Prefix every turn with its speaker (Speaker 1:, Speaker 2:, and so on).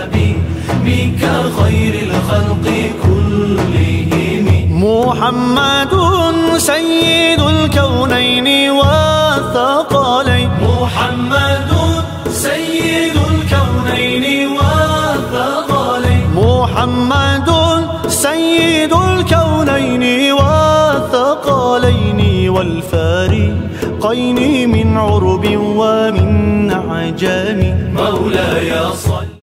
Speaker 1: حبيبك خير الخلق كلهم.
Speaker 2: محمد سيد الكونين والثقلين.
Speaker 1: محمد سيد الكونين والثقلين.
Speaker 2: محمد سيد الكونين والثقلين والفارقين من عرب ومن عجم.
Speaker 1: مولاي صل